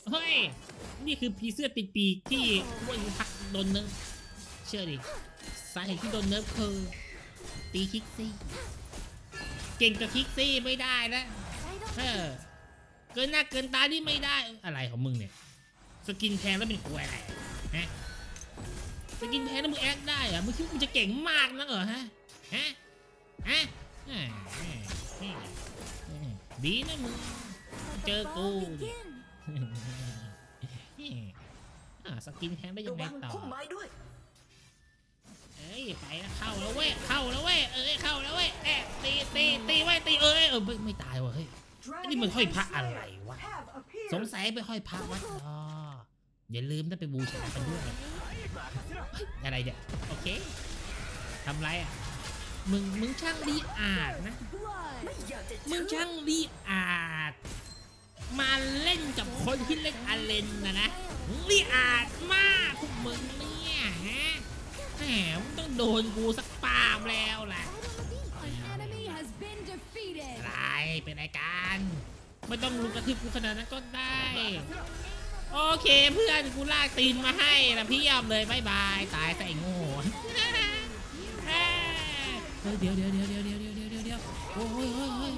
เฮ้ยนี่คือผีเสื้อติดปีกที่วันพักโดนเนิร์ฟเชื่อดิสาเหตุที่โดนเนิร์ฟคือตีคิกซี่เก่งกับคิกซี่ไม่ได้นะเกินหน้าเกินตาที่ไม่ได้อะไรของมึงเนี่ยสกินแพงแล้วเป็นควยอะไรฮะสกินแพงแล้วมึงแอคได้อะมึงคิดว่ามึงจะเก่งมากนักเหรอฮะดีนะมึงเจอกูสกินแพงได้ยังไงต่อเอ้ยไปแล้วเข้าแล้วเว้ยเข้าแล้วเว้ยเข้าแล้วเว้ยตีไว้ตีไม่ตายว่ะเฮ้ยนี่มันห้อยพระอะไรวะสงสัยไปห้อยพระวัดอย่าลืมต้องไปบูชากันด้วยอะไรเนี่ยโอเคทำไรอ่ะมึงช่างรีอาดนะมึงช่างรีอาดมาเล่นกับคนที่เล่นอาเลนนะรีอาดมากพวกมึงเนี่ยฮะแหมมึงต้องโดนกูสักปามแล้วแหละอะไรเป็นรายการไม่ต้องลุกกระทืบกูขนาดนั้นก็ได้โอเคเพื่อนกูลากตีนมาให้นะพี่ยอมเลยบายบายตายใส่โง่เดี๋ยวโอ้ย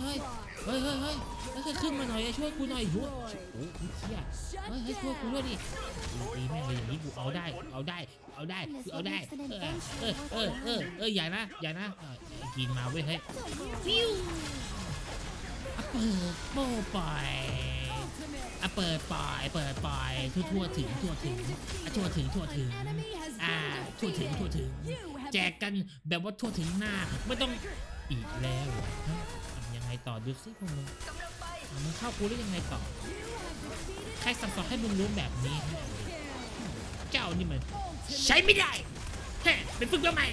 ขึ้นมาหน่อยช่วยกูหน่อยโอ้ยเชี่ยช่วยกูด้วยดิตีแม่งเลยอย่างนี้กูเอาได้อย่านะกินมาเว้ยเฮ้ยฟิวเปิดโป้ปล่อยเปิดปล่อยทั่วถึงแจกกันแบบว่าทั่วถึงหน้าไม่ต้องอีกแล้วทำยังไงต่อดูสิพวกมึงเข้ากูได้ยังไงต่อใครสั่งสอนให้มึงรู้แบบนี้เจ้านี่มันใช้ไม่ได้เป็นฝึกตัวใหม่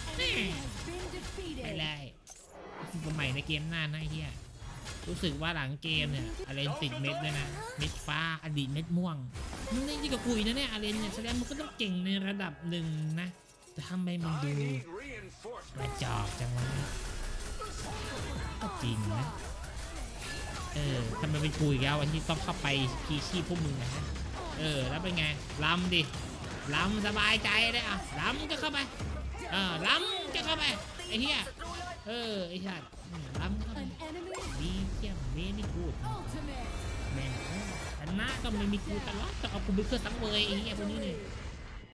ไปเลยฝึกตัวใหม่ในเกมหน้านะเฮียรู้สึกว่าหลังเกมเนี่ยอาเลนติดเม็ดเลยนะเม็ดฟ้าอดีตเม็ดม่วงมึงนี่ยิ่งกับกุยนะเนี่ยอาเลนเนี่ยแสดงมันก็ต้องเก่งในระดับหนึ่งนะแต่ทำไมมันดูกระจอกจังวะก็จริงนะทำไมเป็นกุยแล้ววันที่ต้องเข้าไปพีชีพพวกมึงนะแล้วเป็นไงล้ำดิล้ำสบายใจเลยอ่ะล้ำก็เข้าไปล้ำจะเข้าไปไอ้เหี้ยไอ้ชาติล้ำเข้าไปดีเยี่ยมเว้ยนี่กูแม่งชนะก็ไม่มีกูตลอดต้องเอากูไปเพื่อสังเวยไอ้เหี้ยพวกนี้นี่